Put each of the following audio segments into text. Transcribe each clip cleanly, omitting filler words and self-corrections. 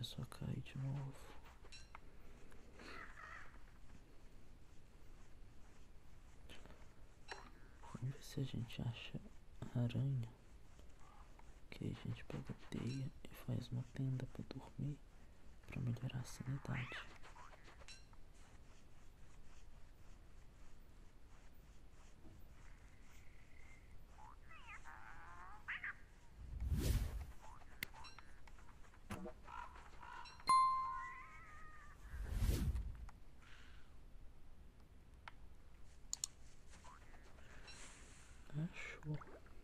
começou a cair de novo. Vamos ver se a gente acha aranha. Que aí a gente pega teia e faz uma tenda pra dormir, pra melhorar a sanidade. Achou.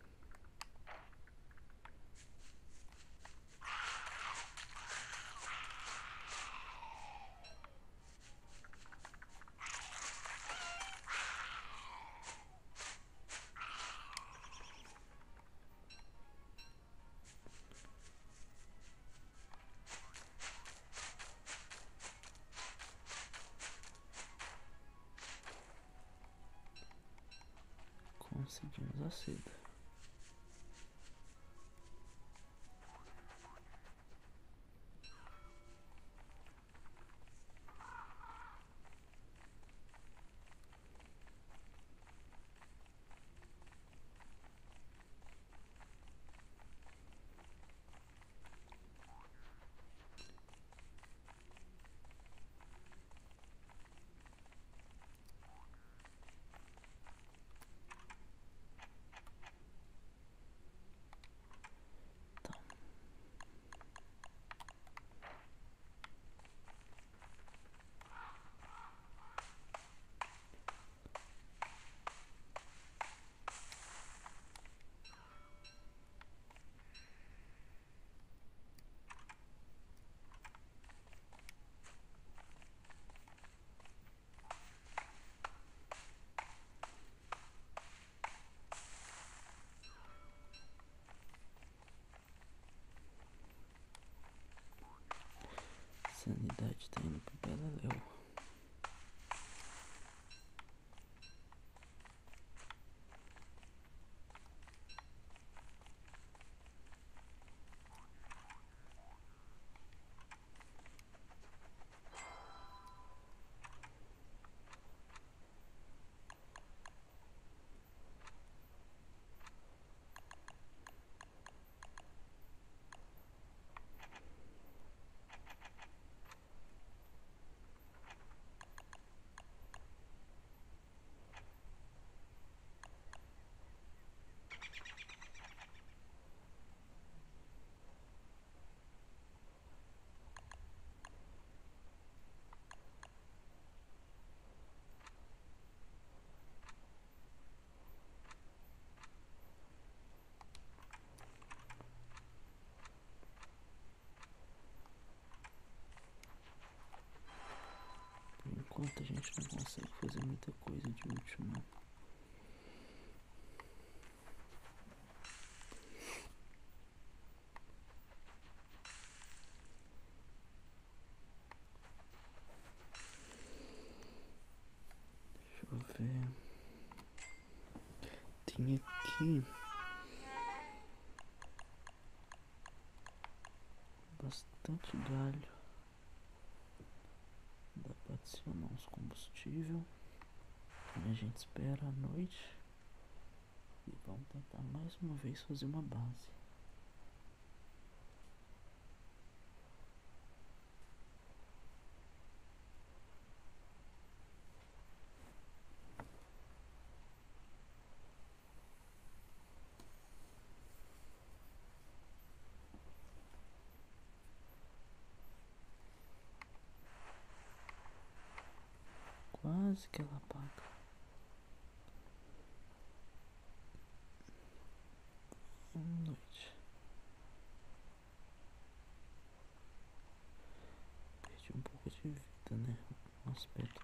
Conseguimos a seda. Então, sanidade tá indo pro beleléu. Por enquanto a gente não consegue fazer muita coisa de útil, não. Deixa eu ver. Tem aqui bastante galho. Dá pra adicionar uns combustível. E a gente espera a noite. E vamos tentar mais uma vez fazer uma base. Quase que ela apaga. Noite. Perdi um pouco de vida, né? O aspecto.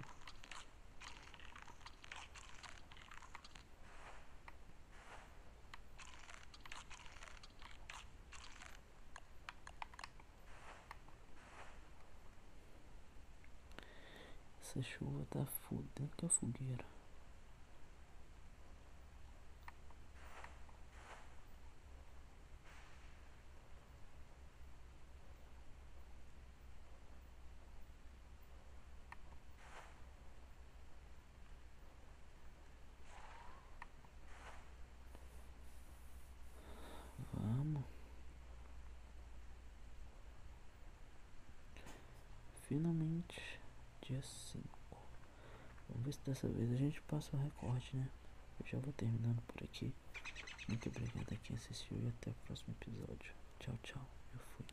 Essa chuva tá fudendo com a fogueira. finalmente dia 5. Vamos ver se dessa vez a gente passa o recorde, né? Eu já vou terminando por aqui. Muito obrigado a quem assistiu e até o próximo episódio. Tchau, tchau. Eu fui.